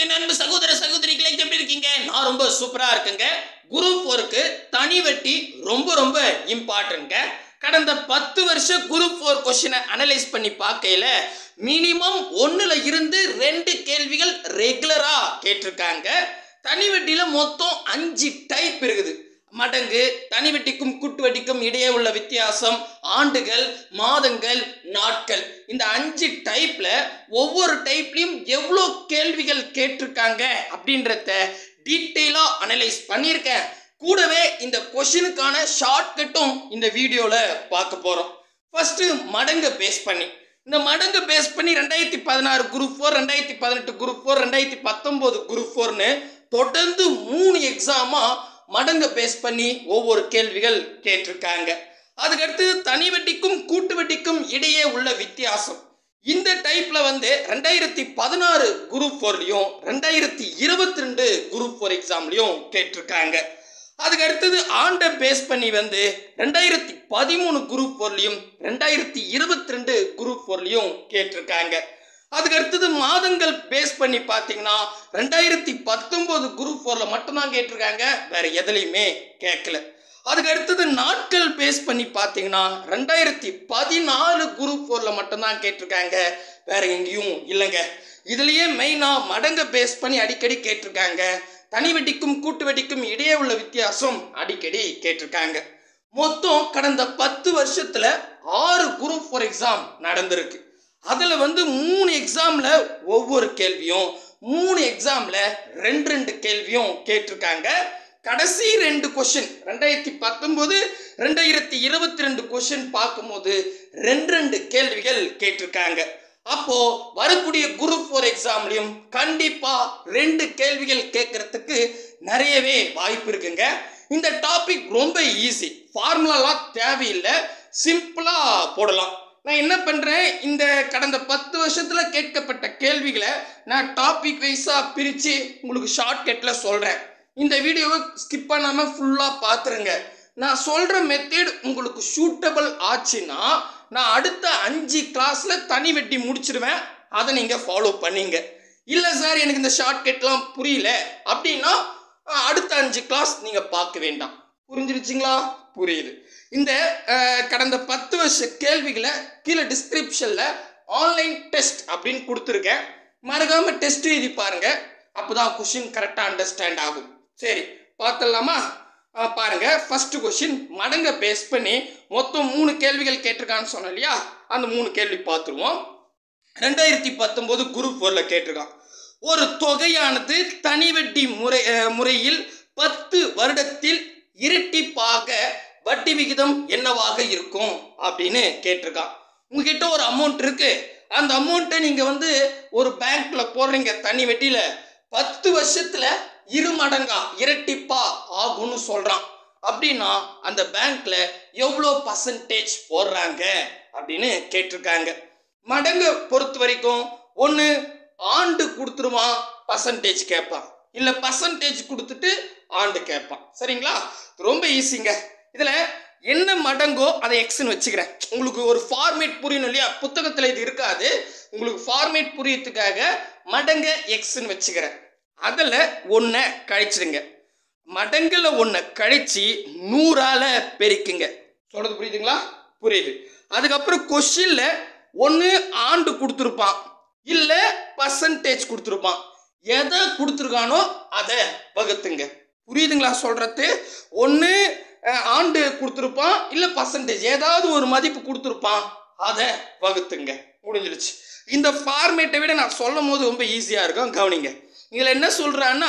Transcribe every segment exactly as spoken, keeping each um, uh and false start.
வணக்கம் என் அன்பு சகோதர சகோதரிகளை, எப்படி இருக்கீங்க? நான் ரொம்ப சூப்பரா இருக்குங்க. குரூப் ஃபோருக்கு தனி வெட்டி ரொம்ப ரொம்ப இம்பார்ட்டன்ட்ங்க. கடந்த பத்து வருஷ குரூப் ஃபோர் கொஸ்டினை அனலைஸ் பண்ணி பார்க்கையில மினிமம் ஒன்னுல இருந்து ரெண்டு கேள்விகள் ரெகுலரா கேட்டிருக்காங்க. தனி வெட்டியில மொத்தம் அஞ்சு டைப் இருக்குது. மடங்கு, தனி வெட்டிக்கும் கூட்டு வெட்டிக்கும் இடையே உள்ள வித்தியாசம், ஆண்டுகள், மாதங்கள், நாட்கள், இந்த அஞ்சு டைப்ல ஒவ்வொரு டைப்லயும் எவ்வளோ கேள்விகள் கேட்டிருக்காங்க அப்படின்றத டீட்டெயிலா அனலைஸ் பண்ணியிருக்கேன். கூடவே இந்த கொஸ்டினுக்கான ஷார்ட்கட்டும் இந்த வீடியோல பார்க்க போறோம். ஃபர்ஸ்ட் மடங்க பேஸ் பண்ணி இந்த மடங்கு பேஸ் பண்ணி ரெண்டாயிரத்தி பதினாறு குரூப் ஃபோர், ரெண்டாயிரத்தி பதினெட்டு குரூப் ஃபோர், ரெண்டாயிரத்தி பத்தொன்பது குரூப் ஃபோர்னு தொடர்ந்து மூணு எக்ஸாமா மடங்க பேஸ் பண்ணி ஒவ்வொரு கேள்விகள் கேட்டிருக்காங்க. அதுக்கடுத்து தனி வெட்டிக்கும் கூட்டு வெட்டிக்கும் இடையே உள்ள வித்தியாசம். இந்த டைப்ல வந்து ரெண்டாயிரத்தி பதினாறு குரூப் ஃபோர்லையும் ரெண்டாயிரத்தி இருபத்தி ரெண்டு குரூப் ஃபோர் எக்ஸாம்லையும் கேட்டிருக்காங்க. அதுக்கு அடுத்தது ஆண்டை பேஸ் பண்ணி வந்து ரெண்டாயிரத்தி பதிமூணு குரூப் ஃபோர்லையும் ரெண்டாயிரத்தி இருபத்தி ரெண்டு குரூப் ஃபோர்லையும் கேட்டிருக்காங்க. அதுக்கு அடுத்தது மாதங்கள் பேஸ் பண்ணி பார்த்தீங்கன்னா ரெண்டாயிரத்தி பத்தொன்பது குரூப் ஃபோர்ல மட்டும்தான் கேட்டிருக்காங்க, வேற எதுலையுமே கேட்கல. அதுக்கு அடுத்தது நாட்கள் பேஸ் பண்ணி பார்த்தீங்கன்னா ரெண்டாயிரத்தி பதினாலு குரூப் ஃபோர்ல மட்டும்தான் கேட்டிருக்காங்க, வேற எங்கேயும் இல்லைங்க. இதுலயே மெயினா மடங்க பேஸ் பண்ணி அடிக்கடி கேட்டிருக்காங்க. தனி வெட்டிக்கும் கூட்டு வெட்டிக்கும் இடையே உள்ள வித்தியாசம் அடிக்கடி கேட்டிருக்காங்க. மொத்தம் கடந்த பத்து வருஷத்துல ஆறு குரூப் ஃபோர் எக்ஸாம் நடந்திருக்கு. அதுல வந்து மூணு எக்ஸாம்ல ஒவ்வொரு கேள்வியும், மூணு எக்ஸாம்ல ரெண்டு ரெண்டு கேள்வியும் கேட்டிருக்காங்க. கடைசி ரெண்டு கொஸ்டின் ரெண்டாயிரத்தி பத்தொன்பது ரெண்டாயிரத்தி இருபத்தி ரெண்டு கொஸ்டின் பார்க்கும்போது ரெண்டு ரெண்டு கேள்விகள் கேட்டிருக்காங்க. அப்போ வரக்கூடிய குரூப் ஃபோர் எக்ஸாம்லையும் கண்டிப்பா ரெண்டு கேள்விகள் கேட்கறதுக்கு நிறையவே வாய்ப்பு இருக்குங்க. இந்த டாபிக் ரொம்ப ஈஸி, ஃபார்முலாலாம் தேவையில்லை, சிம்பிளா போடலாம். நான் என்ன பண்றேன், இந்த கடந்த பத்து வருஷத்துல கேட்கப்பட்ட கேள்விகளை நான் டாபிக் வைஸா பிரிச்சு உங்களுக்கு ஷார்ட்கட்ல சொல்றேன். இந்த வீடியோவை ஸ்கிப் பண்ணாம ஃபுல்லா பாத்துருங்க. நான் சொல்ற மெத்தட் உங்களுக்கு சூட்டபிள் ஆச்சுன்னா நான் அடுத்த அஞ்சு கிளாஸ்ல தனி வெட்டி முடிச்சிருவேன், அதை நீங்க ஃபாலோ பண்ணீங்க. இல்ல சார் எனக்கு இந்த ஷார்ட்கட்லாம் புரியல அப்படின்னா அடுத்த அஞ்சு கிளாஸ் நீங்க பார்க்க வேண்டாம். புரிஞ்சிருச்சுங்களா? புரியுது. இந்த கடந்த பத்து வருஷ கேள்விகளை கீழே டிஸ்கிரிப்ஷன்ல ஆன்லைன் டெஸ்ட் அப்படின்னு கொடுத்துருக்கேன், மறக்காம டெஸ்ட் எழுதி பாருங்க, அப்போதான் கொஸ்டின் கரெக்டாக அண்டர்ஸ்டாண்ட் ஆகும். சரி பார்த்துடலாமா? பாருங்க, ஃபர்ஸ்ட் கொஸ்டின் மடங்க பேஸ் பண்ணி மொத்தம் மூணு கேள்விகள் கேட்டிருக்கான்னு சொன்னோம் இல்லையா, அந்த மூணு கேள்வி பார்த்துருவோம். ரெண்டாயிரத்தி பத்தொன்பது குரூப் ஃபோர்ல கேட்டிருக்கான், ஒரு தொகையானது தனி வெட்டி முறை முறையில் பத்து வருடத்தில் இரட்டிப்பாக வட்டி விகிதம் என்னவாக இருக்கும் அப்படின்னு கேட்டிருக்கான். உங்ககிட்ட ஒரு அமௌண்ட் இருக்கு, அந்த அமௌண்ட்டை நீங்க வந்து ஒரு பேங்க்ல போடுறீங்க தனி வெட்டியில, பத்து வருஷத்துல இரு மடங்கா இரட்டிப்பா ஆகும்னு சொல்றான். அப்படின்னா அந்த பேங்க்ல எவ்வளோ பர்சன்டேஜ் போடுறாங்க அப்படின்னு கேட்டிருக்காங்க. மடங்கு பொறுத்த வரைக்கும் ஒன்று ஆண்டு கொடுத்துருவான், பர்சன்டேஜ் கேட்பான், இல்லை பர்சன்டேஜ் கொடுத்துட்டு ஆண்டு கேட்பான். சரிங்களா? ரொம்ப ஈஸிங்க. இதுல என்ன மடங்கோ அதை எக்ஸ்ன்னு வச்சுக்கிறேன். உங்களுக்கு ஒரு ஃபார்மேட் புரியணும் இல்லையா, புத்தகத்துல இது இருக்காது, உங்களுக்கு ஃபார்மேட் புரியறதுக்காக மடங்க எக்ஸ்ன்னு வச்சுக்கிறேன். அதில் ஒன்றை கழிச்சிடுங்க, மடங்குல ஒன்றை கழிச்சு நூறால பெருக்குங்க. சொல்றது புரியுதுங்களா? புரியுது. அதுக்கப்புறம் கொஸ்டின்ல ஒன்று ஆண்டு கொடுத்துருப்பான், இல்லை பர்சன்டேஜ் கொடுத்துருப்பான், எதை கொடுத்துருக்கானோ அதை வகுத்துங்க. புரியுதுங்களா சொல்றது? ஒன்று ஆண்டு கொடுத்துருப்பான், இல்லை பர்சன்டேஜ் ஏதாவது ஒரு மதிப்பு கொடுத்துருப்பான், அதை வகுத்துங்க. முடிஞ்சிருச்சு. இந்த ஃபார்மேட்டை விட நான் சொல்லும் போது ரொம்ப ஈஸியாக இருக்கும், கவனிங்க. இதில் என்ன சொல்கிறான்னா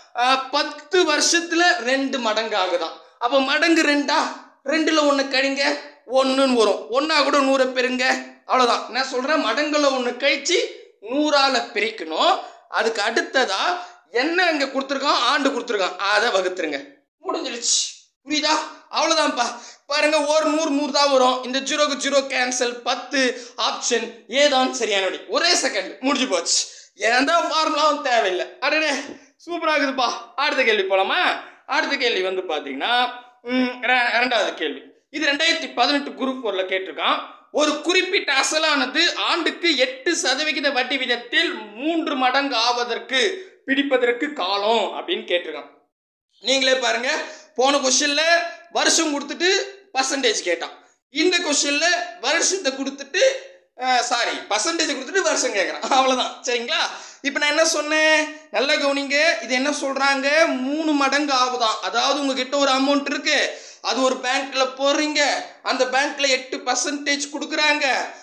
பத்து வருஷத்தில் ரெண்டு மடங்கு ஆகுதான். அப்போ மடங்கு ரெண்டா, ரெண்டில் ஒன்று கழிங்க, ஒன்றுன்னு வரும், ஒன்றா கூட நூறை பெருங்க, அவ்வளோதான். நான் சொல்கிறேன், மடங்குல ஒன்று கழிச்சு நூறால் பிரிக்கணும். அதுக்கு அடுத்ததா என்ன இங்கே கொடுத்துருக்கான், ஆண்டு கொடுத்துருக்கான், அதை வகுத்துருங்க. முடிஞ்சிருச்சு. புரியுதா? அவ்வளோதான்ப்பா. பாருங்க, ஒரு நூறு நூறு தான் வரும், இந்த ஜீரோக்கு ஜீரோ கேன்சல், பத்து ஆப்ஷன் ஏதான் சரியான விடை. ஒரே செகண்ட் முடிஞ்சு போச்சு, எந்த ஃபார்முலாவும் தேவையில்லை. அடடே சூப்பராக இருக்குதுப்பா. அடுத்த கேள்வி போலாமா? அடுத்த கேள்வி வந்து பார்த்தீங்கன்னா ரெண்டாவது கேள்வி. இது ரெண்டாயிரத்தி பதினெட்டு குரூப் ஃபோர்ல கேட்டிருக்கான். ஒரு குறிப்பிட்ட அசலானது ஆண்டுக்கு எட்டு சதவிகித வட்டி விதத்தில் மூன்று மடங்கு ஆவதற்கு பிடிப்பதற்கு காலம் அப்படின்னு கேட்டிருக்கான். நீங்களே பாருங்க, போன கொஸ்டின்ல வருஷம் கொடுத்துட்டு பர்சன்டேஜ் கேட்டான். இந்த கொஸ்டின்ல வருஷத்தை கொடுத்துட்டு சாரி பர்சன்டேஜ் கொடுத்துட்டு வருஷம் கேட்குறான். அவ்வளோதான். சரிங்களா? இப்போ நான் என்ன சொன்னேன், நல்லா கவனிங்க. இது என்ன சொல்றாங்க, மூணு மடங்கு ஆகுதான். அதாவது உங்ககிட்ட ஒரு அமௌண்ட் இருக்கு, அது ஒரு பேங்க்ல போடுறீங்க, அந்த பேங்க்ல எட்டு பர்சன்டேஜ் கொடுக்குறாங்க,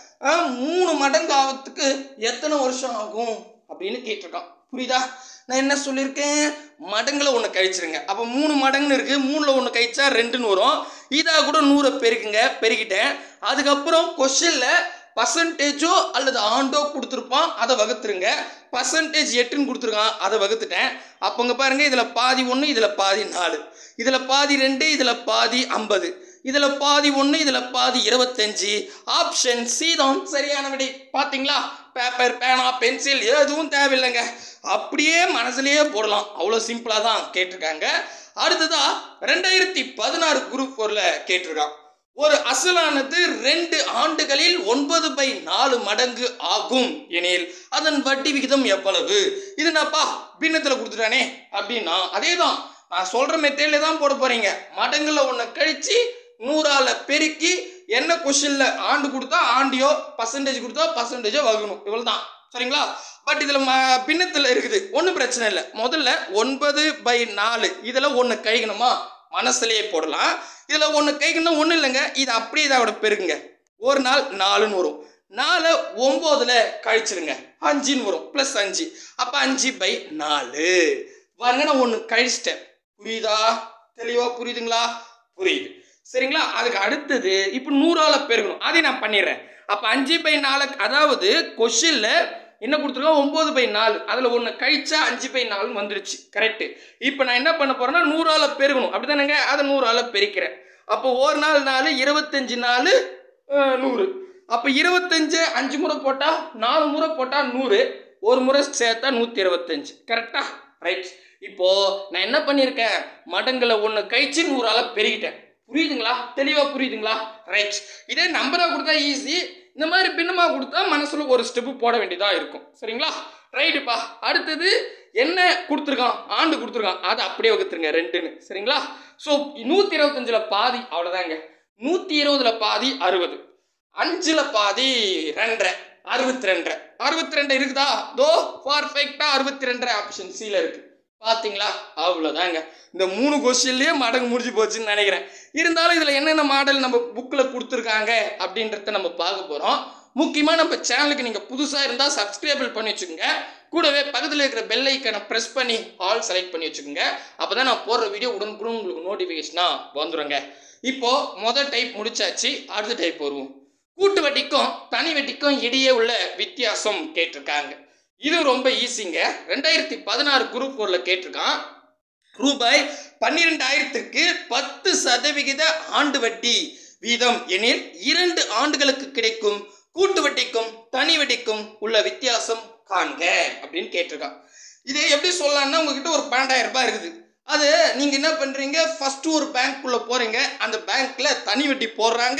மூணு மடங்கு ஆகிறதுக்கு எத்தனை வருஷம் ஆகும் அப்படின்னு கேட்டிருக்கான். புரியுதா? நான் என்ன சொல்லியிருக்கேன், மடங்குல ஒன்று கழிச்சிருங்க. அப்போ மூணு மடங்குன்னு இருக்கு, மூணுல ஒன்று கழிச்சா ரெண்டுன்னு வரும். இதாக கூட நூறை பெருக்குங்க, பெருக்கிட்டேன். அதுக்கப்புறம் கொஸ்டின்ல பர்சன்டேஜோ அல்லது ஆண்டோ கொடுத்துருப்பான், அதை வகுத்துருங்க. பர்சன்டேஜ் எட்டுன்னு கொடுத்துருக்கான், அதை வகுத்துட்டேன். அப்போங்க பாருங்க, இதில் பாதி ஒன்று, இதில் பாதி நாலு, இதில் பாதி ரெண்டு, இதில் பாதி ஐம்பது, இதில் பாதி ஒன்று, இதில் பாதி இருபத்தஞ்சு. ஆப்ஷன் சி தான் சரியான விடை. பார்த்தீங்களா? பேப்பர், பேனா, பென்சில் எதுவும் தேவையில்லைங்க, அப்படியே மனசுலேயே போடலாம். அவ்வளோ சிம்பிளாக தான் கேட்டிருக்காங்க. அடுத்ததா ரெண்டாயிரத்தி பதினாறு குரூப் ஃபோர்ல கேட்டிருக்கான். ஒரு அசலானது ரெண்டு ஆண்டுகளில் ஒன்பது பை நாலு மடங்கு ஆகும் எனில் அதன் வட்டி விகிதம் எவ்வளவு? இது நான்ப்பா பின்னத்தில் கொடுத்துட்டானே அப்படின்னா அதே தான் நான் சொல்ற மெத்தேட்ல தான் போட போறீங்க. மடங்குல ஒன்று கழிச்சு நூறால பெருக்கி என்ன கொஸ்டின்ல ஆண்டு கொடுத்தா ஆண்டியோ, பர்சன்டேஜ் கொடுத்தா பர்சன்டேஜோ வகுக்கணும். இவ்வளவுதான். சரிங்களா? பட் இதுல பின்னத்தில் இருக்குது, ஒன்றும் பிரச்சனை இல்லை. முதல்ல ஒன்பது பை நாலு இதுல ஒன்று கழிக்கணுமா, மனசுலேயே போடலாம். இதுல ஒன்று கைக்கணும் ஒன்றும் இல்லைங்க, இது அப்படியே இதோட பெருக்குங்க. ஒரு நாள் நாலுன்னு வரும், நாலு ஒன்பதுல கழிச்சிருங்க, அஞ்சுன்னு வரும், பிளஸ் அஞ்சு. அப்ப அஞ்சு பை நாலு பாருங்க, நான் ஒன்று கழிச்சிட்டேன். புரியுதா? தெளிவா புரியுதுங்களா? புரியுது. சரிங்களா? அதுக்கு அடுத்தது இப்போ நூறால பெருக்கணும், அதை நான் பண்ணிடுறேன். அப்ப அஞ்சு பை நாலு, அதாவது கொஸ்டின்ல என்ன கொடுத்துருக்கோம், ஒன்பது பை நாலு, அதில் ஒன்று கழிச்சா அஞ்சு பை நாலுன்னு வந்துருச்சு. கரெக்டு. இப்போ நான் என்ன பண்ண போறேன்னா நூறால பெருகணும், அப்படிதானேங்க? அதை நூறால பெருக்கிறேன். அப்போ ஒரு நாள் நாலு, இருபத்தஞ்சு நாலு நூறு. அப்போ இருபத்தஞ்சு அஞ்சு முறை போட்டா, நாலு முறை போட்டா நூறு, ஒரு முறை சேர்த்தா நூற்றி இருபத்தஞ்சு. கரெக்டா? ரைட். இப்போ நான் என்ன பண்ணியிருக்கேன், மடங்குல ஒன்று கழிச்சு நூறால பெருகிட்டேன். புரியுதுங்களா? தெளிவா புரியுதுங்களா? ரைட். இதே நம்பரா கொடுத்தா ஈஸி, இந்த மாதிரி பின்னமா கொடுத்தா மனசுல ஒரு ஸ்டெப்பு போட வேண்டியதா இருக்கும். சரிங்களா? ரைட்டுப்பா. அடுத்தது என்ன கொடுத்துருக்கான், ஆண்டு கொடுத்துருக்கான், அதை அப்படியே வகுத்துருங்க ரெண்டுன்னு. சரிங்களா? ஸோ நூற்றி இருபத்தஞ்சுல பாதி அவ்வளோதாங்க, நூற்றி இருபதுல பாதி அறுபது, அஞ்சுல பாதி ரெண்டரை, அறுபத்தி ரெண்டரை. அறுபத்தி ரெண்டு இருக்குதா? தோ பர்ஃபெக்டா அறுபத்தி ரெண்டரை ஆப்ஷன் சில இருக்கு. பார்த்தீங்களா? அவ்வளோதாங்க. இந்த மூணு கொஸ்டின்லேயே மடங்கு முடிஞ்சு போச்சுன்னு நினைக்கிறேன். இருந்தாலும் இதில் என்னென்ன மாடல் நம்ம புக்கில் கொடுத்துருக்காங்க அப்படின்றத நம்ம பார்க்க போகிறோம். முக்கியமாக நம்ம சேனலுக்கு நீங்கள் புதுசாக இருந்தால் சப்ஸ்கிரைபிள் பண்ணி வச்சுக்கோங்க. கூடவே பக்கத்தில் இருக்கிற பெல் ஐக்கனை ப்ரெஸ் பண்ணி ஆல் செலக்ட் பண்ணி வச்சுக்கோங்க. அப்போ தான் நான் போடுற வீடியோ உடனுக்குடன் உங்களுக்கு நோட்டிஃபிகேஷனாக வந்துடுங்க. இப்போது மொதல் டைப் முடிச்சாச்சு, அடுத்த டைப் வருவோம். கூட்டு வட்டிக்கும் தனி வட்டிக்கும் இடையே உள்ள வித்தியாசம் கேட்டிருக்காங்க. இது ரொம்ப ஈஸிங்க. ரெண்டாயிரத்தி பதினாறு குரூப் ஃபோர்ல கேட்டிருக்கான். ரூபாய் பன்னிரெண்டாயிரத்திற்கு பத்து சதவிகித ஆண்டு வட்டி வீதம் எனில் இரண்டு ஆண்டுகளுக்கு கிடைக்கும் கூட்டு வட்டிக்கும் தனி வட்டிக்கும் உள்ள வித்தியாசம் காண்க அப்படின்னு கேட்டிருக்கான். இதை எப்படி சொல்லலாம்னா, உங்ககிட்ட ஒரு பன்னெண்டாயிரம் ரூபாய் இருக்குது, அது நீங்க என்ன பண்றீங்க, ஃபர்ஸ்ட் ஒரு பேங்க்குள்ள போறீங்க, அந்த பேங்க்ல தனி வட்டி போடுறாங்க,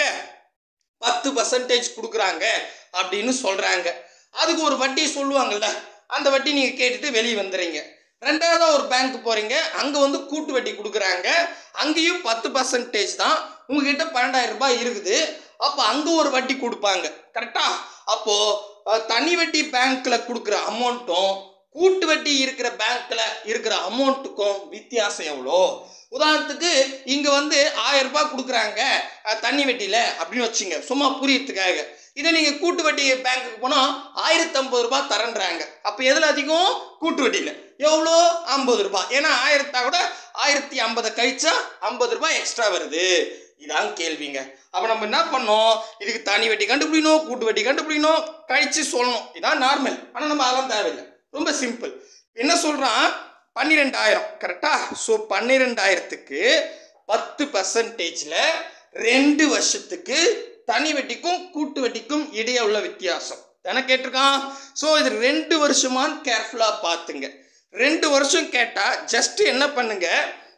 பத்து பர்சன்டேஜ் கொடுக்குறாங்க அப்படின்னு சொல்றாங்க. அதுக்கு ஒரு வட்டி சொல்லுவாங்கல்ல, அந்த வட்டி நீங்க கேட்டுட்டு வெளியே வந்துடுறீங்க. ரெண்டாவதா ஒரு பேங்க் போறீங்க, அங்க வந்து கூட்டு வட்டி கொடுக்குறாங்க, அங்கேயும் பத்து பர்சன்டேஜ் தான். உங்ககிட்ட பன்னெண்டாயிரம் ரூபாய் இருக்குது, அப்போ அங்க ஒரு வட்டி கொடுப்பாங்க. கரெக்டா? அப்போ தனி வட்டி பேங்க்ல கொடுக்குற அமௌண்ட்டும் கூட்டு வட்டி இருக்கிற பேங்க்ல இருக்கிற அமௌண்ட்டுக்கும் வித்தியாசம் எவ்வளோ? உதாரணத்துக்கு இங்க வந்து ஆயிரம் ரூபாய் கொடுக்குறாங்க தண்ணி வட்டியில அப்படின்னு வச்சுங்க, சும்மா புரியறதுக்காக. இதை நீங்க கூட்டு வட்டி பேங்க்குக்கு போனா ஆயிரத்தி ஐம்பது ரூபாய் தரன்றாங்க. அப்ப எதுல அதிகம்? கூட்டு வட்டியில. எவ்வளோ? ஐம்பது ரூபாய். ஏன்னா ஆயிரத்தா கூட ஆயிரத்தி ஐம்பதை கழிச்சா ஐம்பது ரூபாய் எக்ஸ்ட்ரா வருது. இதான் கேள்விங்க. அப்ப நம்ம என்ன பண்ணோம், இதுக்கு தனி வட்டி கண்டுபிடிக்கணும், கூட்டு வட்டி கண்டுபிடிக்கணும், கழிச்சு சொல்லணும். இதான் நார்மல். ஆனா நம்ம அதெல்லாம் தேவையில்லை, ரொம்ப சிம்பிள். என்ன சொல்றான், பன்னிரெண்டாயிரம். கரெக்டா? ஸோ பன்னிரெண்டாயிரத்துக்கு பத்து பர்சன்டேஜ்ல ரெண்டு வருஷத்துக்கு தனி வட்டிக்கும் கூட்டு வட்டிக்கும் இடையே உள்ள வித்தியாசம் தானே கேட்டிருக்கான். ஸோ இது ரெண்டு வருஷமான்னு கேர்ஃபுல்லா பார்த்துங்க. ரெண்டு வருஷம் கேட்டா ஜஸ்ட் என்ன பண்ணுங்க,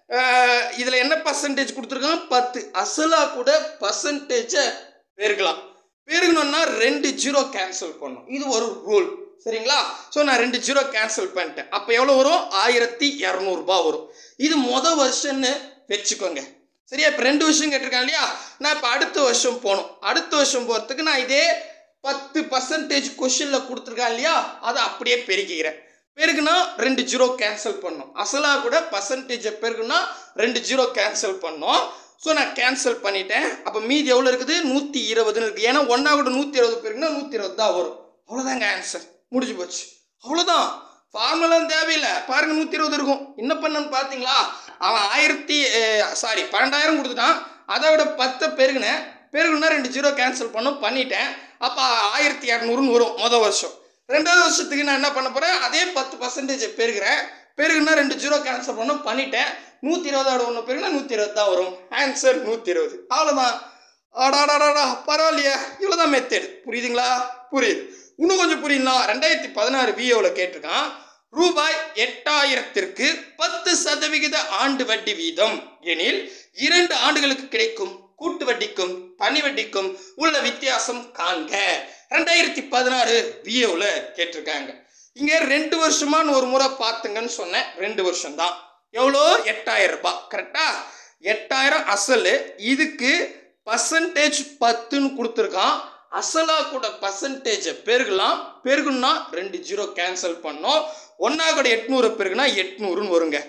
இதுல என்ன பர்சன்டேஜ் கொடுத்துருக்கான், பத்து. அசலா கூட பர்சன்டேஜை பெருகலாம். பெருகணும்னா ரெண்டு ஜீரோ கேன்சல் பண்ணும். இது ஒரு ரூல். சரிங்களா? ஸோ நான் ரெண்டு ஜீரோ கேன்சல் பண்ணிட்டேன். அப்போ எவ்வளோ வரும்? ஆயிரத்தி இரநூறுபா வரும். இது மொதல் வருஷம்னு வச்சுக்கோங்க. சரியா? இப்போ ரெண்டு வருஷம் கேட்டிருக்காங்க இல்லையா? நான் இப்போ அடுத்த வருஷம் போகணும். அடுத்த வருஷம் போகிறதுக்கு நான் இதே பத்து பர்சன்டேஜ் கொஷினில் கொடுத்துருக்காங்க இல்லையா, அதை அப்படியே பெருக்கிக்கிறேன். பெருக்குனா ரெண்டு ஜீரோ கேன்சல் பண்ணோம். அசலாக கூட பர்சன்டேஜை பெருக்குனா ரெண்டு ஜீரோ கேன்சல் பண்ணோம். ஸோ நான் கேன்சல் பண்ணிட்டேன். அப்போ மீதி எவ்வளோ இருக்குது? நூற்றி இருபதுன்னு இருக்குது. ஏன்னா ஒன்றா கூட நூற்றி இருபது பெருக்குன்னா நூற்றி இருபது தான் வரும். அவ்வளோதாங்க ஆன்சர், முடிஞ்சு போச்சு. அவ்வளோதான், ஃபார்முலாம் தேவையில்லை. பாருங்க, நூற்றி இருபது இருக்கும். என்ன பண்ணன்னு பார்த்தீங்களா? அவன் ஆயிரத்தி சாரி பன்னெண்டாயிரம் கொடுத்துட்டான். அதை விட பத்தை பெருகுனேன். பெருகுன்னா ரெண்டு ஜீரோ கேன்சல் பண்ணோம், பண்ணிட்டேன். அப்போ ஆயிரத்தி இரநூறுன்னு வரும் மொதல் வருஷம். ரெண்டாவது வருஷத்துக்கு நான் என்ன பண்ண போகிறேன்? அதே பத்து பர்சன்டேஜ் பெருகிறேன். பெருகுன்னா ரெண்டு ஜீரோ கேன்சல் பண்ணோம், பண்ணிட்டேன். நூற்றி இருபதோட ஒன்று பெருகுனா நூற்றி இருபது தான் வரும். ஆன்சர் நூற்றி இருபது. அவ்வளோதான். ஆடாடாடாடா, பரவாயில்லையே. இவ்வளோதான் மெத்தட். புரியுதுங்களா? புரியுது. இன்னும் கொஞ்சம் புரியுங்களா? ரெண்டாயிரத்தி பதினாறு பிஏவில் கேட்டிருக்கான். ரூபாய் எட்டாயிரத்திற்கு பத்து சதவிகித ஆண்டு வட்டி வீதம் எனில் இரண்டு ஆண்டுகளுக்கு கிடைக்கும் கூட்டு வட்டிக்கும் தனி வட்டிக்கும் உள்ள வித்தியாசம் காண்க. ரெண்டாயிரத்தி பதினாறு பிஏவில் கேட்டிருக்காங்க. இங்க ரெண்டு வருஷமானு ஒரு முறை பார்த்துங்கன்னு சொன்னேன். ரெண்டு வருஷம் தான். எவ்வளோ? எட்டாயிரம் ரூபாய். கரெக்டா? எட்டாயிரம் அசல். இதுக்கு பர்சன்டேஜ் பத்துன்னு கொடுத்துருக்கான். அசலா கூட பர்சன்டேஜை பெருகலாம். பெருகுன்னா ரெண்டு ஜீரோ கேன்சல் பண்ணோம். ஒன்னா கூட எட்நூறு பெருகுனா எட்நூறுன்னு வருங்க.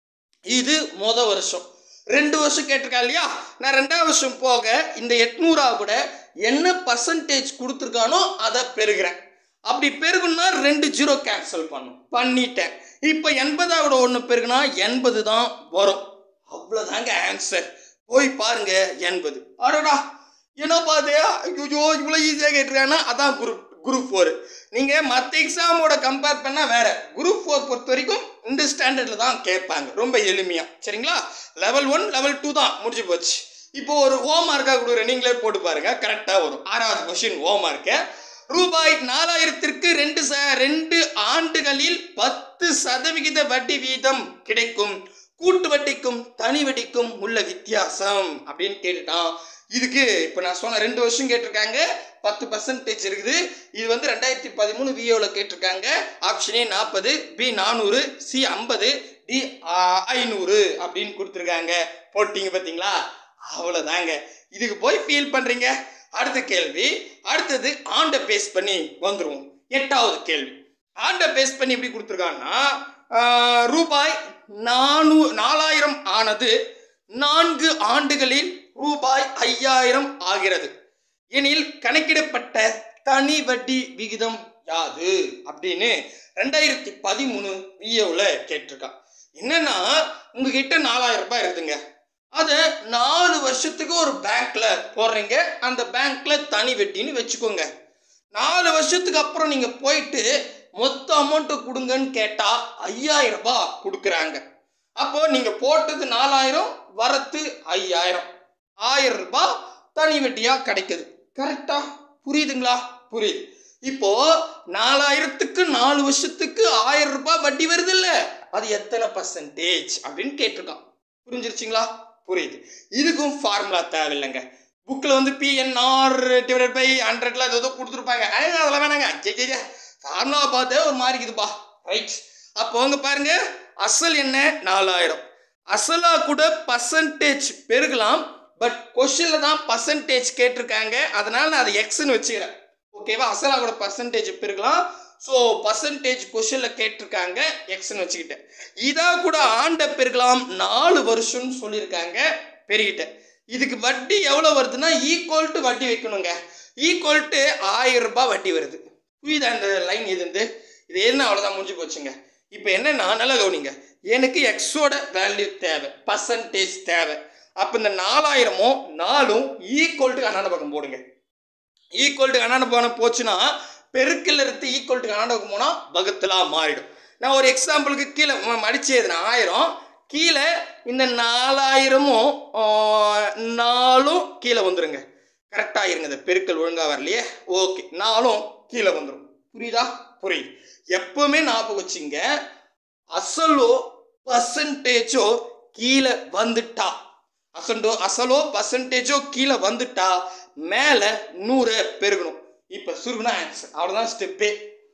இது மொத வருஷம். ரெண்டு வருஷம் கேட்டிருக்கா இல்லையா? நான் ரெண்டாவது வருஷம் போக இந்த எட்நூறா கூட என்ன பர்சன்டேஜ் கொடுத்துருக்கானோ அதை பெருகிறேன். அப்படி பெருகுன்னா ரெண்டு ஜீரோ கேன்சல் பண்ணும், பண்ணிட்டேன். இப்போ எண்பதாவோட ஒன்று பெருகுனா எண்பது தான் வரும். அவ்வளோதாங்க ஆன்சர். போய் பாருங்க, எண்பது. அடடா, என்ன பார்த்தியா? ஐயோ, இவ்வளோ ஈஸியாக கேட்டிருக்காங்கன்னா அதான் குரூப் குரூப் ஃபோர். நீங்கள் மற்ற எக்ஸாமோட கம்பேர் பண்ணால் வேற. குரூப் ஃபோர் பொறுத்த வரைக்கும் இந்த ஸ்டாண்டர்டில் தான் கேட்பாங்க, ரொம்ப எளிமையாக. சரிங்களா? லெவல் ஒன் லெவல் டூ தான் முடிஞ்சு போச்சு. இப்போ ஒரு ஹோம் மார்க்காக கொடுக்குறேன், நீங்களே போட்டு பாருங்க, கரெக்டாக வரும். ஆறாவது கொஸ்டின் ஹோம் மார்க்கு. ரூபாய் நாலாயிரத்திற்கு ரெண்டு ச ரெண்டு ஆண்டுகளில் பத்து சதவிகித வட்டி வீதம் கிடைக்கும் கூட்டு வட்டிக்கும் தனி வட்டிக்கும் உள்ள வித்தியாசம் அப்படின்னு கேட்டுட்டான். இதுக்கு இப்போ நான் சொன்ன ரெண்டு வருஷம் கேட்டிருக்காங்க, பத்து பர்சன்டேஜ் இருக்குது. இது வந்து ரெண்டாயிரத்தி பதிமூணு விஏவில் கேட்டிருக்காங்க. ஆப்ஷன் ஏ நாற்பது, பி நானூறு, சி ஐம்பது, டி ஐநூறு அப்படின்னு கொடுத்துருக்காங்க. போட்டிங்க பார்த்தீங்களா? அவ்வளோதாங்க. இதுக்கு போய் ஃபீல் பண்ணுறீங்க. அடுத்த கேள்வி. அடுத்தது ஆண்டை பேஸ் பண்ணி வந்துடுவோம். எட்டாவது கேள்வி. ஆண்டை பேஸ் பண்ணி எப்படி கொடுத்துருக்காங்கன்னா, ரூபாய் நானூ நாலாயிரம் ஆனது நான்கு ஆண்டுகளில் ரூபாய் ஐயாயிரம் ஆகிறது எனில் கணக்கிடப்பட்ட தனி வட்டி விகிதம் யாது அப்படின்னு ரெண்டாயிரத்தி பதிமூணு விஏவில் கேட்டிருக்கான். என்னன்னா, உங்ககிட்ட நாலாயிரம் ரூபாய் இருக்குதுங்க. அதை நாலு வருஷத்துக்கு ஒரு பேங்க்ல போடுறீங்க. அந்த பேங்க்ல தனி வட்டின்னு வச்சுக்கோங்க. நாலு வருஷத்துக்கு அப்புறம் நீங்க போயிட்டு மொத்த அமௌண்ட்டு கொடுங்கன்னு கேட்டா ஐயாயிரம் ரூபாய் கொடுக்குறாங்க. அப்போ நீங்க போட்டது நாலாயிரம், வரத்து ஐயாயிரம், ஆயிரம் ரூபாய் தனி வட்டியா கிடைக்குது. கரெக்டா? புரியுதுங்களா? புரியுது. இப்போ நாலாயிரத்துக்கு நாலு வருஷத்துக்கு ஆயிரம் ரூபாய் வட்டி வருது இல்ல, அது எத்தனை பர்சன்டேஜ் அப்படின்னு கேட்டிருக்கான். புரிஞ்சிருச்சுங்களா? புரியுது. இதுக்கும் ஃபார்முலா தேவையில்லைங்க. புக்கில் வந்து பிஎன்ஆர் டிவைடட் பை ஹண்ட்ரட்ல ஏதோ கொடுத்துருப்பாங்க. அதெல்லாம் வேணாங்க. ஜெஜே ஃபார்முலா பார்த்து ஒரு மாறிக்குதுப்பா. ரைட். அப்போ அங்கே பாருங்க, அசல் என்ன? நாலாயிரம். அசலா கூட பர்சன்டேஜ் பெருகலாம். பட் கொஸ்டின்ல தான் பர்சன்டேஜ் கேட்டிருக்காங்க, அதனால நான் அதை எக்ஸ்ன்னு வச்சுக்கிறேன். ஓகேவா? அசலா கூட பர்சன்டேஜ் பெருகலாம். ஸோ பர்சன்டேஜ் கொஸ்டினில் கேட்டிருக்காங்க, எக்ஸ்ன்னு வச்சுக்கிட்டேன். இதாக கூட ஆண்டை பெருகலாம். நாலு வருஷம்னு சொல்லியிருக்காங்க, பெருகிட்டேன். இதுக்கு வட்டி எவ்வளோ வருதுன்னா ஈக்குவல் டு வட்டி வைக்கணுங்க. ஈக்குவல் டு ஆயிரம் ரூபாய் வட்டி வருது. புரியுதா இந்த லைன்? இது வந்து இது என்ன, அவ்வளோதான், முடிஞ்சு போச்சுங்க. இப்போ என்னன்னா, நல்லா கவனிங்க, எனக்கு எக்ஸோட வேல்யூ தேவை, பர்சன்டேஜ் தேவை. அப்போ இந்த நாலாயிரமும் நாலும் ஈக்குவல் டு கண்ணாட பக்கம் போடுங்க. ஈக்குவல் டு கண்ணாட பக்கம் போச்சுன்னா பெருக்கில் இருந்து ஈக்குவல் டு கண்ணாட பக்கம் போனால் வகுத்தலாக மாறிடும். நான் ஒரு எக்ஸாம்பிளுக்கு கீழே மடிச்சு எழுதுனா ஆயிரம், கீழே இந்த நாலாயிரமும் நாலும் கீழே வந்துடுங்க. கரெக்டாக இருங்க. இந்த பெருக்கல் ஒழுங்காக வரலையே. ஓகே, நாலும் கீழே வந்துடும். புரியுதா? புரியுது. எப்பவுமே ஞாபகம் வச்சுங்க, அசலோ பர்சன்டேஜோ கீழே வந்துட்டா, அசண்டோ அசலோ பர்சன்டேஜோ கீழே வந்துட்டா மேலே நூறு பெருகணும். இப்போ சுருகுனா ஆன்சர். அவ்வளோதான் ஸ்டெப்பே,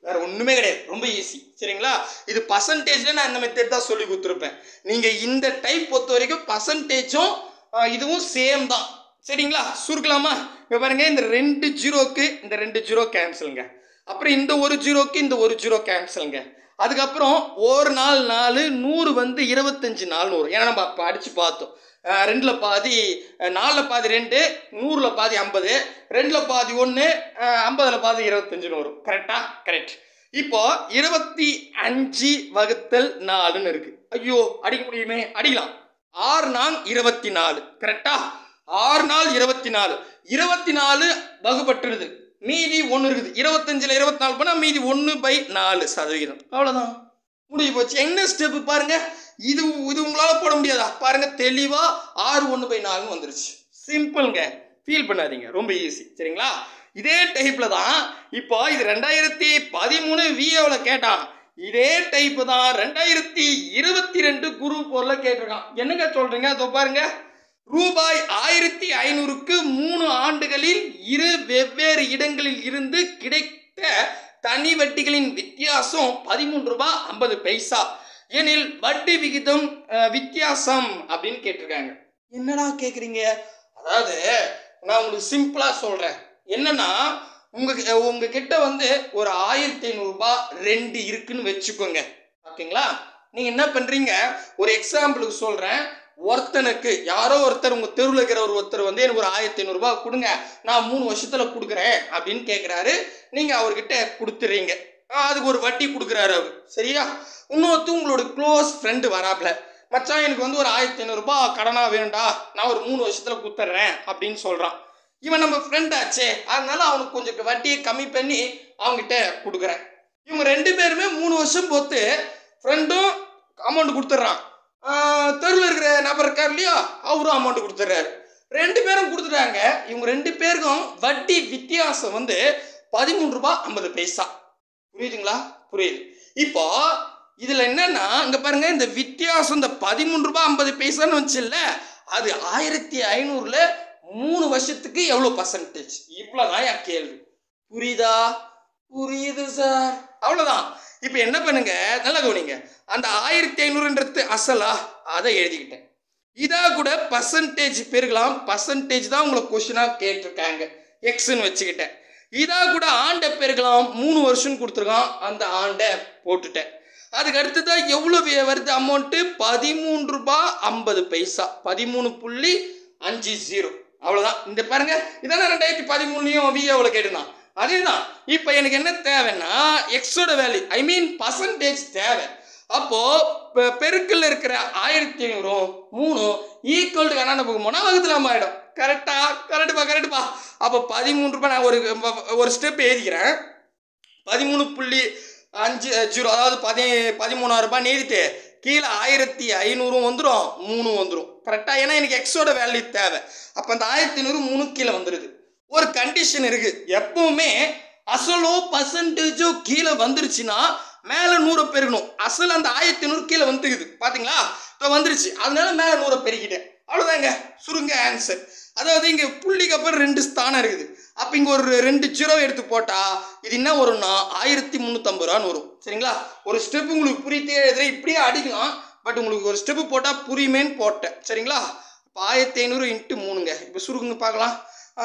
வேற ஒன்றுமே கிடையாது, ரொம்ப ஈஸி. சரிங்களா? இது பர்சன்டேஜில் நான் இந்த மெத்தட் தான் சொல்லி கொடுத்துருப்பேன். நீங்கள் இந்த டைப் பொறுத்த வரைக்கும் பர்சன்டேஜும் இதுவும் சேம் தான். சரிங்களா? சுருக்கலாமா? இப்போ பாருங்க, இந்த ரெண்டு ஜீரோக்கு இந்த ரெண்டு ஜீரோ கேன்சலுங்க. அப்புறம் இந்த ஒரு ஜீரோக்கு இந்த ஒரு ஜீரோ கேன்சலுங்க. அதுக்கப்புறம் ஒரு நாள் நாலு நூறு வந்து இருபத்தஞ்சு நாள் நூறு. ஏன்னா நம்ம அப்போ அடித்து பார்த்தோம். ரெண்டில் பாதி நாலில் பாதி ரெண்டு, நூறில் பாதி ஐம்பது, ரெண்டில் பாதி ஒன்று, ஐம்பதில் பாதி இருபத்தஞ்சுன்னு வரும். கரெக்டா? கரெக்ட். இப்போ இருபத்தி அஞ்சு வகுத்தல் நாலுன்னு இருக்கு. ஐயோ, அடிக்க முடியுமே, அடிக்கலாம். ஆறு நாள் இருபத்தி நாலு. கரெக்டா? ஆறு நாள் இருபத்தி நாலு. இருபத்தி நாலு வகுப்பட்டுருது, மீதி ஒன்று இருக்குது. இருபத்தஞ்சில் இருபத்தி நாலு போனால் மீதி ஒன்று பை நாலு சதவீதம். அவ்வளோதான், முடிஞ்சு போச்சு. என்ன ஸ்டெப்பு பாருங்க, இது இது உங்களால் போட முடியாதா? பாருங்க, தெளிவாக ஆறு ஒன்று பை நாலுன்னு வந்துருச்சு. சிம்பிள்ங்க, ஃபீல் பண்ணாதீங்க, ரொம்ப ஈஸி. சரிங்களா? இதே டைப்பில் தான் இப்போ இது ரெண்டாயிரத்தி பதிமூணு விஏவில் கேட்டான். இதே டைப்பு தான் ரெண்டாயிரத்தி இருபத்தி ரெண்டு குரூப் ஃபோரில் கேட்டிருக்கான். என்னங்க சொல்கிறீங்க? அதோ பாருங்க, ரூபாய் ஆயிரத்தி ஐநூறுக்கு மூணு ஆண்டுகளில் இரு வெவ்வேறு இடங்களில் இருந்து கிடைத்த தனி வட்டிகளின் வித்தியாசம் பதிமூன்று ரூபாய் ஐம்பது பைசா எனில் வட்டி விகிதம் வித்தியாசம் அப்படின்னு கேட்டிருக்காங்க. என்னடா கேட்குறீங்க? அதாவது நான் உங்களுக்கு சிம்பிளா சொல்றேன். என்னன்னா, உங்க உங்ககிட்ட வந்து ஒரு ஆயிரத்தி ஐநூறு ரூபாய் ரெண்டு இருக்குன்னு வச்சுக்கோங்க. ஓகேங்களா? நீங்க என்ன பண்றீங்க, ஒரு எக்ஸாம்பிளுக்கு சொல்றேன். ஒருத்தனுக்கு யாரோ ஒருத்தர் உங்க தெருவில் இருக்கிற ஒரு ஒருத்தர் வந்து எனக்கு ஒரு ஆயிரத்தி ஐநூறு ரூபாய் கொடுங்க, நான் மூணு வருஷத்துல கொடுக்குறேன் அப்படின்னு கேட்குறாரு. நீங்க அவர்கிட்ட கொடுத்துறீங்க. அதுக்கு ஒரு வட்டி கொடுக்குறாரு அவர். சரியா? இன்னொருத்தர் உங்களோட க்ளோஸ் ஃப்ரெண்டு வராப்ல, மச்சான் எனக்கு வந்து ஒரு ஆயிரத்தி ஐநூறு ரூபாய் கடனா வேணும்டா, நான் ஒரு மூணு வருஷத்துல கொடுத்துட்றேன் அப்படின்னு சொல்றான். இவன் நம்ம ஃப்ரெண்ட் ஆச்சே, அதனால அவனுக்கு கொஞ்சம் வட்டியை கம்மி பண்ணி அவங்ககிட்ட கொடுக்குறேன். இவங்க ரெண்டு பேருமே மூணு வருஷம் பொறுத்து ஃப்ரெண்டும் அமௌண்ட் கொடுத்துட்றான், தெருவில் இருக்கிற நபர் இருக்கார் இல்லையா, அவரும் அமௌண்ட் கொடுத்துட்றாரு. ரெண்டு பேரும் கொடுத்துட்டாங்க. இவங்க ரெண்டு பேருக்கும் வட்டி வித்தியாசம் வந்து பதிமூணு ரூபாய் ஐம்பது பைசா. புரியுதுங்களா? புரியுது. இப்போ இதுல என்னன்னா, இங்க பாருங்க, இந்த வித்தியாசம் இந்த பதிமூணு ரூபாய் ஐம்பது பைசான்னு வச்சுல்ல, அது ஆயிரத்தி ஐநூறுல மூணு வருஷத்துக்கு எவ்வளவு பர்சன்டேஜ்? இவ்வளவுதான் என் கேள்வி. புரியுதா? புரியுது சார். அவ்வளவுதான். இப்ப என்ன பண்ணுங்க, நல்லா கவனிங்க. அந்த ஆயிரத்தி ஐநூறுன்றது அசலா, அதை எழுதிக்கிட்டேன். இதா கூட பர்சன்டேஜ் பெருகலாம். பர்சன்டேஜ் தான் உங்களை கொஸ்டினா கேட்டிருக்காங்க, எக்ஸ்ன்னு வச்சுக்கிட்டேன். இதா கூட ஆண்டை பெருகலாம். மூணு வருஷம் கொடுத்துருக்கான், அந்த ஆண்டை போட்டுட்டேன். அதுக்கு அடுத்ததான் எவ்வளவு வருது அமௌண்ட்டு? பதிமூன்று ரூபாய் ஐம்பது பைசா. பதிமூணு புள்ளி அஞ்சு ஜீரோ. அவ்வளவுதான். இந்த பாருங்க, இதான ரெண்டாயிரத்தி பதிமூணுலயும் விஏவில் கேட்டுதான். அதேதான். இப்ப எனக்கு என்ன தேவைன்னா, எக்ஸோட வேல்யூ, ஐ மீன் பர்சன்டேஜ் தேவை. அப்போ பெருக்கல்ல இருக்கிற ஆயிரத்தி ஐநூறும் மூணு ஈக்குவல் டு கணான போகும்போனா வகுத்துல ஆயிடும். கரெக்டா? கரெக்டுப்பா, கரெக்டுப்பா. அப்போ பதிமூணு ரூபாய் நான் ஒரு ஒரு ஸ்டெப் எழுதிக்கிறேன். பதிமூணு புள்ளி அஞ்சு ஜீரோ, அதாவது பதி பதிமூணாயிரம் ரூபாய் நீதிட்டு கீழே ஆயிரத்தி ஐநூறும் வந்துடும், மூணும் வந்துடும். கரெக்டா? ஏன்னா எனக்கு எக்ஸோட வேல்யூ தேவை. அப்போ அந்த ஆயிரத்தி ஐநூறு மூணு கீழே வந்துடுது. ஒரு கண்டிஷன் இருக்கு, எப்பவுமே அசலோ பர்சன்டேஜோ கீழே வந்துருச்சுன்னா மேலே நூறை பெருகணும். அசல் அந்த ஆயிரத்தி ஐநூறு கீழே வந்துக்குது, பார்த்தீங்களா? இப்போ வந்துருச்சு, அதனால மேலே நூறை பெருகிட்டேன். அவ்வளோதாங்க, சுருங்க ஆன்சர். அதாவது இங்கே புள்ளிக்கு அப்புறம் ரெண்டு ஸ்தானம் இருக்குது. அப்போ இங்கே ஒரு ரெண்டு ஜீரோ எடுத்து போட்டால் இது என்ன வரும்னா ஆயிரத்தி முந்நூற்றம்பது ரூபான்னு வரும். சரிங்களா? ஒரு ஸ்டெப் உங்களுக்கு புரியுதே, எழுதுறேன், இப்படியே அடிக்கலாம். பட் உங்களுக்கு ஒரு ஸ்டெப்பு போட்டால் புரியுமேன்னு போட்டேன். சரிங்களா? இப்போ ஆயிரத்தி ஐநூறு இன்ட்டு மூணுங்க. இப்போ சுருக்குங்க பார்க்கலாம்.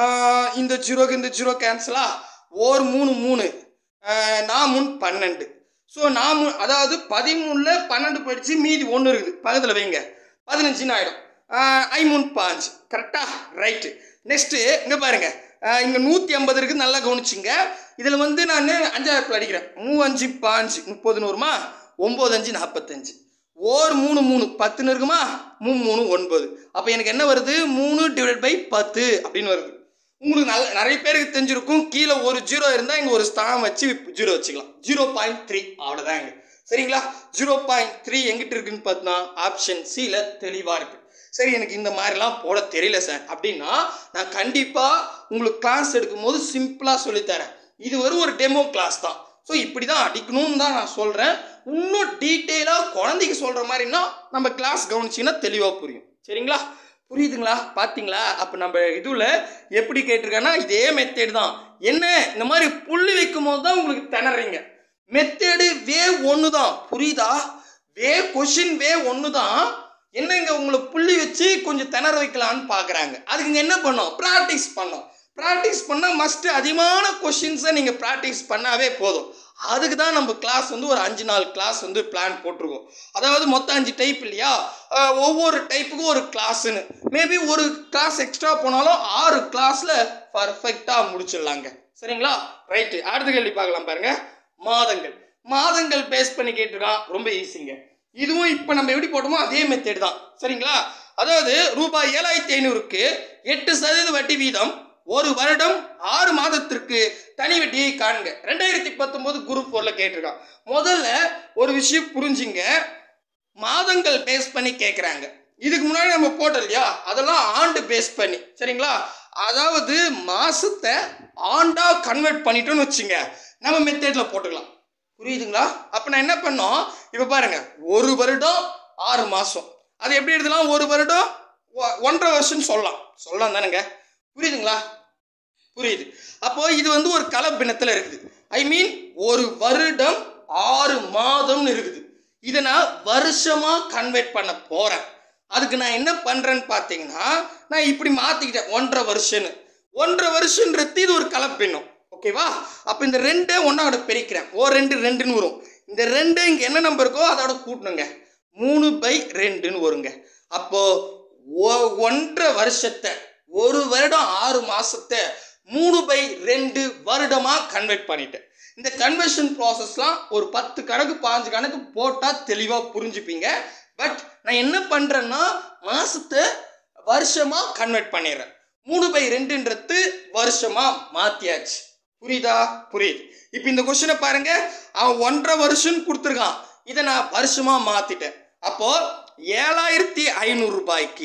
இந்த ஜீரோக்கு இந்த ஜீரோ கேன்சலா, ஒரு மூணு மூணு நான் மூணு பன்னெண்டு. ஸோ நான் மூ அதாவது பதிமூணில் பன்னெண்டு போயிடுச்சு, மீதி ஒன்று இருக்குது, பக்கத்தில் வைங்க, பதினஞ்சுன்னு ஆகிடும். ஐ மூணு பாஞ்சு. கரெக்டா? ரைட்டு. நெக்ஸ்ட்டு இங்கே பாருங்க, இங்கே நூற்றி ஐம்பது இருக்குது, நல்லா கவனிச்சிங்க. இதில் வந்து நான் அஞ்சாயிரத்தில் அடிக்கிறேன். மூ அஞ்சு பாஞ்சு முப்பதுன்னு வருமா, ஒம்பது அஞ்சு நாற்பத்தஞ்சு, ஓர் மூணு மூணு பத்துன்னு இருக்குமா, மூணு மூணு ஒன்பது. அப்போ எனக்கு என்ன வருது, மூணு டிவைட் பை பத்து அப்படின்னு வருது. உங்களுக்கு நல்ல நிறைய பேருக்கு தெரிஞ்சிருக்கும், கீழே ஒரு ஜீரோ இருந்தால் இங்கே ஒரு ஸ்தானம் வச்சு ஜீரோ வச்சுக்கலாம். ஜீரோ பாயிண்ட் த்ரீ அவ்வளோதாங்க. சரிங்களா? ஜீரோ பாயிண்ட் த்ரீ எங்கிட்ட இருக்குன்னு பார்த்தா ஆப்ஷன் சியில் தெளிவாக இருக்குது. சரி, எனக்கு இந்த மாதிரிலாம் போட தெரியல சார் அப்படின்னா நான் கண்டிப்பாக உங்களுக்கு கிளாஸ் எடுக்கும் போது சிம்பிளாக சொல்லித்தரேன். இது வெறும் ஒரு டெமோ கிளாஸ் தான். ஸோ இப்படி தான் அடிக்கணும்னு தான் நான் சொல்கிறேன். இன்னும் டீட்டெயிலாக குழந்தைக்கு சொல்கிற மாதிரின்னா நம்ம கிளாஸ் கவனிச்சிங்கன்னா தெளிவாக புரியும். சரிங்களா? புரியுதுங்களா? பார்த்தீங்களா? அப்போ நம்ம இதில் எப்படி கேட்டிருக்கேன்னா இதே மெத்தேடு தான். என்ன, இந்த மாதிரி புள்ளி வைக்கும் போது தான் உங்களுக்கு திணறீங்க. மெத்தேடு வே ஒன்று தான். புரியுதா? வே கொஷின் வே ஒன்று தான். என்னங்க உங்களை புள்ளி வச்சு கொஞ்சம் திணற வைக்கலான்னு பார்க்குறாங்க. அதுக்கு என்ன பண்ணோம்? ப்ராக்டிஸ் பண்ணோம். ப்ராக்டிஸ் பண்ணால் மஸ்ட்டு அதிகமான கொஷின்ஸை நீங்கள் ப்ராக்டிஸ் பண்ணாவே போதும். அதுக்கு தான் நம்ம கிளாஸ் வந்து ஒரு அஞ்சு நாள் கிளாஸ் வந்து பிளான் போட்டிருக்கோம். அதாவது மொத்தம் அஞ்சு டைப் இல்லையா, ஒவ்வொரு டைப்புக்கும் ஒரு கிளாஸுன்னு. மேபி ஒரு கிளாஸ் எக்ஸ்ட்ரா போனாலும் ஆறு கிளாஸில் பர்ஃபெக்டாக முடிச்சிடலாங்க. சரிங்களா? ரைட்டு. அடுத்த கேள்வி பார்க்கலாம் பாருங்க. மாதங்கள் மாதங்கள் பேஸ் பண்ணி கேட்டிருக்கான். ரொம்ப ஈஸிங்க. இதுவும் இப்போ நம்ம எப்படி போட்டோமோ அதே மெத்தேடு தான். சரிங்களா? அதாவது ரூபாய் ஏழாயிரத்தி ஐநூறுக்கு எட்டு சதவீத வட்டி வீதம் ஒரு வருடம் ஆறு மாதத்திற்கு தனி வட்டியை காண்க. ரெண்டாயிரத்தி பத்தொன்பது குரூப் போர்ல கேட்டிருக்கான். முதல்ல ஒரு விஷயம் புரிஞ்சுங்க, மாதங்கள் பேஸ் பண்ணி கேட்குறாங்க. இதுக்கு முன்னாடி நம்ம போட்டோம் இல்லையா, அதெல்லாம் ஆண்டு பேஸ் பண்ணி. சரிங்களா? அதாவது மாசத்தை ஆண்டா கன்வெர்ட் பண்ணிட்டோன்னு வச்சுங்க, நம்ம மெத்தேட்ல போட்டுக்கலாம். புரியுதுங்களா? அப்போ நான் என்ன பண்ணோம், இப்போ பாருங்க, ஒரு வருடம் ஆறு மாதம், அது எப்படி எழுதலாம்? ஒரு வருடம் ஒன்றரை வருஷம் சொல்லலாம். சொல்லலாம் தானுங்க? புரியுதுங்களா? புரியுது. அப்போ இது வந்து ஒரு கலப்பினத்தில் இருக்குது. ஐ மீன் ஒரு வருடம் ஆறு மாதம்னு இருக்குது. இதை நான் வருஷமா கன்வெர்ட் பண்ண போறேன். அதுக்கு நான் என்ன பண்றேன்னு பார்த்தீங்கன்னா, நான் இப்படி மாத்திக்கிட்டேன் ஒன்றரை வருஷம்னு. ஒன்றரை வருஷன்றது இது ஒரு கலப்பினம். ஓகேவா? அப்போ இந்த ரெண்டே ஒன்னாவோட பிரிக்கிறேன். ஓ ரெண்டு ரெண்டுன்னு வரும். இந்த ரெண்டு இங்கே என்ன நம்பர் இருக்கோ அதோட கூட்டணுங்க. மூணு பை ரெண்டுன்னு வருங்க. அப்போ ஒன்றரை வருஷத்தை ஒரு வருடம் ஆறு மாசத்தை மூணு பை ரெண்டு வருடமா கன்வெர்ட் பண்ணிட்டேன். இந்த கன்வர்ஷன் ப்ராசஸ்லாம் ஒரு பத்து கணக்கு பாஞ்சு கணக்கு போட்டால் தெளிவாக புரிஞ்சுப்பீங்க. பட் நான் என்ன பண்ணுறேன்னா, மாசத்தை வருஷமா கன்வெர்ட் பண்ணிடுறேன். மூணு பை ரெண்டுன்றது வருஷமா மாத்தியாச்சு. புரியுதா? புரியுது. இப்போ இந்த கொஸ்டினை பாருங்க, அவன் ஒன்றரை வருஷம் கொடுத்துருக்கான், இதை நான் வருஷமா மாத்திட்டேன். அப்போ ஏழாயிரத்தி ஐநூறு ரூபாய்க்கு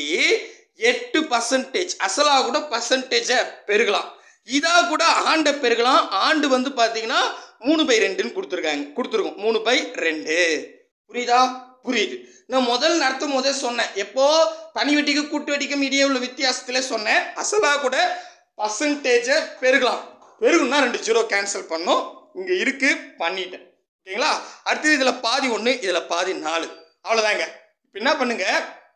எட்டு பர்சன்டேஜ் அசலாக கூட பர்சன்டேஜை பெருகலாம், இதாக கூட ஆண்டை பெருகலாம். ஆண்டு வந்து பார்த்தீங்கன்னா மூணு பை ரெண்டுன்னு கொடுத்துருக்காங்க கொடுத்துருக்கோம் மூணு பை ரெண்டு. புரியுதா? புரியுது. நான் முதல் நடத்தும் போதே சொன்னேன், எப்போ தனி வட்டிக்கு கூட்டு வட்டிக்கும் இடையே உள்ள வித்தியாசத்துல சொன்னேன், அசலாக கூட பர்சன்டேஜை பெருகலாம். பெருகுன்னா ரெண்டு ஜீரோ கேன்சல் பண்ணோம், இங்கே இருக்கு பண்ணிட்டேன். ஓகேங்களா? அடுத்தது இதில் பாதி ஒன்று, இதில் பாதி நாலு, அவ்வளோதாங்க. இப்போ என்ன பண்ணுங்க,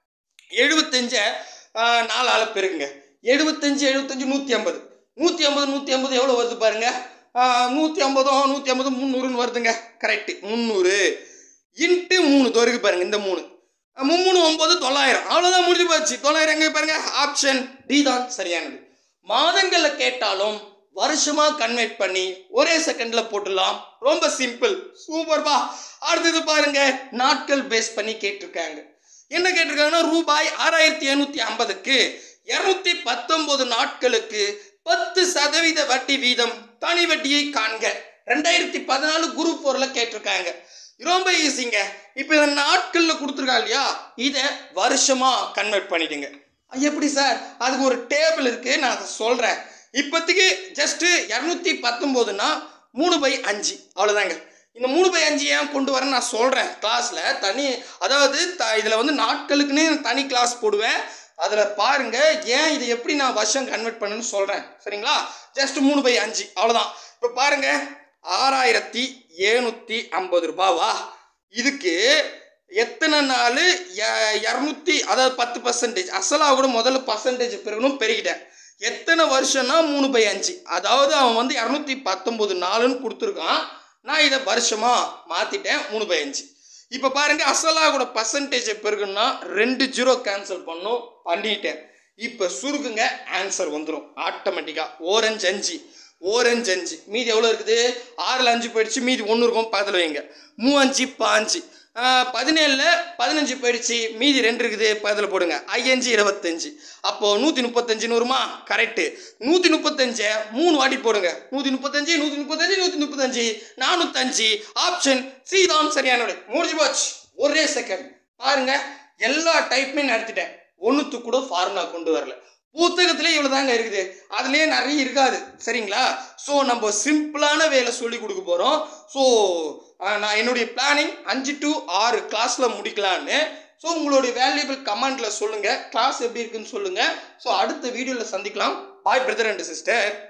எழுபத்தஞ்சை நாலு ஆளை பெருக்குங்க. எழுபத்தஞ்சு எழுபத்தஞ்சு நூற்றி ஐம்பது நூற்றி ஐம்பது நூற்றி ஐம்பது எவ்வளோ வருது பாருங்க. நூற்றி ஐம்பதும் நூற்றி ஐம்பது முந்நூறுன்னு வருதுங்க. கரெக்டு. முந்நூறு இன்ட்டு மூணு தோருக்கு பாருங்க. இந்த மூணு மும்மூணு ஒன்பது தொள்ளாயிரம், அவ்வளோதான் முடிஞ்சு போச்சு. தொள்ளாயிரம் எங்கே பாருங்க, ஆப்ஷன் டி தான் சரியானது. மாதங்களில் கேட்டாலும் வருஷமா கன்வெர்ட் பண்ணி ஒரே செகண்ட்ல போட்டுடலாம். ரொம்ப சிம்பிள். சூப்பர்பா. அடுத்தது பாருங்க, நாட்கள் பேஸ் பண்ணி கேட்டிருக்காங்க. என்ன கேட்டிருக்காங்கன்னா, ரூபாய் ஆறாயிரத்தி எழுநூத்தி ஐம்பதுக்கு இருநூத்தி பத்தொன்பது நாட்களுக்கு பத்து சதவீத வட்டி வீதம் தனி வட்டியை காண்க. ரெண்டாயிரத்தி பதினாலு குரூப் போர்ல கேட்டிருக்காங்க. ரொம்ப ஈஸிங்க. இப்போ இந்த நாட்கள்ல கொடுத்துருக்கா இல்லையா, இதை வருஷமா கன்வெர்ட் பண்ணிடுங்க. எப்படி சார்? அதுக்கு ஒரு டேபிள் இருக்கு, நான் அதை சொல்றேன். இப்போதைக்கு ஜஸ்ட் இரநூத்தி பத்தொன்பதுன்னா மூணு பை அஞ்சு, அவ்வளோதாங்க. இந்த மூணு பை அஞ்சு ஏன் கொண்டு வரேன்னு நான் சொல்கிறேன் கிளாஸில். தனி அதாவது த இதில் வந்து நாட்களுக்குன்னு தனி கிளாஸ் போடுவேன். அதில் பாருங்க ஏன் இதை எப்படி நான் வருஷம் கன்வெர்ட் பண்ணுன்னு சொல்கிறேன். சரிங்களா? ஜஸ்ட் மூணு பை அஞ்சு, அவ்வளோதான். இப்போ பாருங்க, ஆறாயிரத்தி எழுநூற்றி ஐம்பது ரூபாவா, இதுக்கு எத்தனை நாள் இரநூத்தி அதாவது பத்து பர்சன்டேஜ் அசலாக கூட முதல்ல பர்சன்டேஜ் பெருகணும், பெருகிட்டேன். எத்தனை வருஷம்னா மூணு பை அஞ்சு, அதாவது அவன் வந்து இரநூத்தி பத்தொம்போது நாலுன்னு கொடுத்துருக்கான். நான் இதை வருஷமா மாற்றிட்டேன் மூணு பை அஞ்சு. இப்போ பாருங்க, அசலாக கூட பர்சன்டேஜை பெருகுன்னா ரெண்டு ஜீரோ கேன்சல் பண்ணும், பண்ணிட்டேன். இப்போ சுருக்குங்க, ஆன்சர் வந்துடும் ஆட்டோமேட்டிக்காக. ஓரஞ்சு அஞ்சு ஓரஞ்சு அஞ்சு மீதி எவ்வளோ இருக்குது? ஆறில் அஞ்சு போயிடுச்சு, மீதி ஒன்று இருக்கும், பக்கத்தில் வைங்க. மூ அஞ்சு பாஞ்சு பதினேழில் பதினஞ்சு போயிடுச்சு, மீதி ரெண்டு இருக்குது, பக்கத்தில் போடுங்க. ஐயஞ்சு இருபத்தஞ்சு, அப்போது நூற்றி முப்பத்தஞ்சுன்னு வருமா? கரெக்டு. நூற்றி முப்பத்தஞ்சை மூணு வாட்டி போடுங்க. நூற்றி முப்பத்தஞ்சு நூற்றி முப்பத்தஞ்சு நூற்றி முப்பத்தஞ்சு நானூற்றஞ்சு, ஆப்ஷன் சி தான் சரியானது. முடிஞ்சு போச்சு, ஒரே செகண்ட். பாருங்க, எல்லா டைப்புமே நடத்திட்டேன், ஒன்றுத்துக்கு கூட ஃபார்முலா கொண்டு வரல. புத்தகத்திலே இவ்வளோ தாங்க இருக்குது, அதுலேயே நிறைய இருக்காது. சரிங்களா? ஸோ நம்ம சிம்பிளான வேலை சொல்லி கொடுக்க போகிறோம். ஸோ நான் என்னுடைய பிளானிங் அஞ்சு டு ஆறு கிளாஸில் முடிக்கலான்னு. ஸோ உங்களுடைய வேல்யூபிள் கமெண்ட்டில் சொல்லுங்கள், கிளாஸ் எப்படி இருக்குன்னு சொல்லுங்கள். ஸோ அடுத்த வீடியோவில் சந்திக்கலாம். Bye brother and sister.